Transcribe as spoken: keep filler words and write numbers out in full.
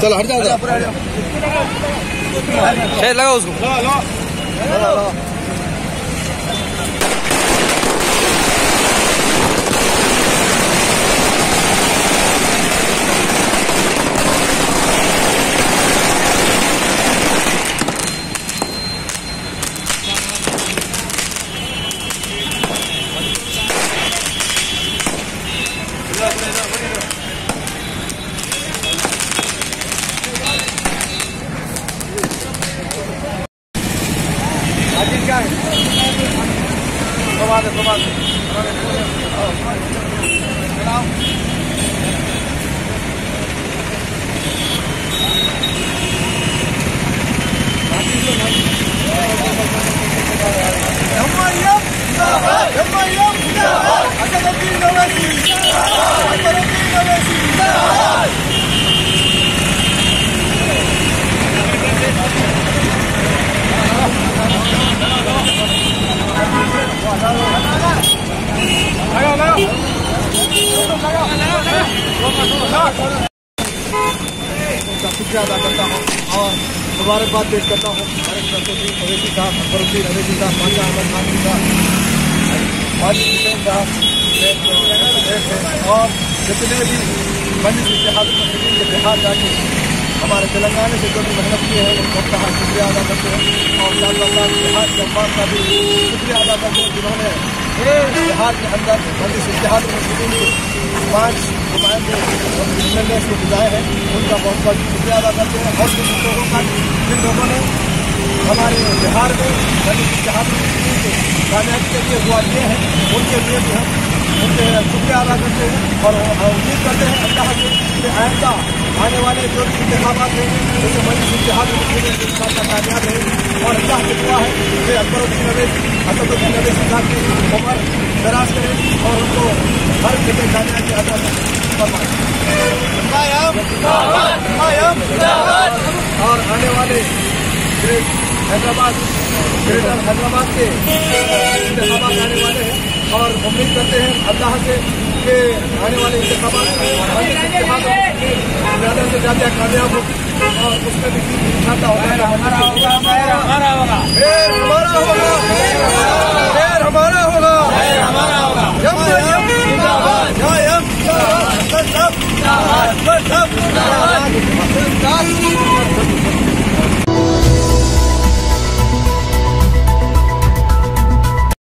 चलो हट जाओ, शायद लगा उसको। क्या है प्रभात है प्रभात शुक्रिया अदा करता हूँ और मुबारकबाद पेश करता हूँ हमारे सरस्वती अवैसी साहब, अकबरुद्दीन अवैसी साहब, माजा अहमद खानी साहब, माजी हुसैन साहब और जितने भी मजलिस इत्तेहाद मुस्लिमीन के बिहार जाके हमारे तेलंगाना से जो भी मेहनत की है उनको कहा शुक्रिया अदा करते हैं और साथ साथ बिहार के अखबार का भी शुक्रिया अदा करते हैं जिन्होंने बिहार के अंदर मजलिस इत्तेहाद मुस्लिमीन के पाँच नुमाइंदे एमएलए को बुलाए हैं, उनका बहुत बहुत शुक्रिया अदा करते हैं और जिन लोगों का जिन लोगों ने हमारे बिहार में मजलिस इत्तेहाद मुस्लिमीन के कामयाबी के लिए दुआ किए हैं उनके लिए भी हम उनके शुक्रिया अदा करते हैं और उम्मीद करते हैं अल्लाह से कि आइंदा आने वाले जो भी इंतखाबात हैं जैसे मजलिस इत्तेहाद मुस्लिमीन के साथ कामयाब है और अल्लाह की दुआ है कि अकबरुद्दीन अवैसी असदुद्दीन अवैसी साहब की उम्र दराज करें और उनको हर जगह कामयाबी अदा फरमाएं और आने वाले हैदराबाद ग्रेटर हैदराबाद के इंतखाबात आने वाले हैं और उम्मीद करते हैं अल्लाह से कि आने वाले इंतखाबात ज़्यादा से ज़्यादा कामयाब होगी और उसमें भी खाता होगा हमारा होगा हमारा होगा फिर हमारा होगा फिर हमारा होगा हमारा होगा यम यम जिंदाबाद यम जिंदाबाद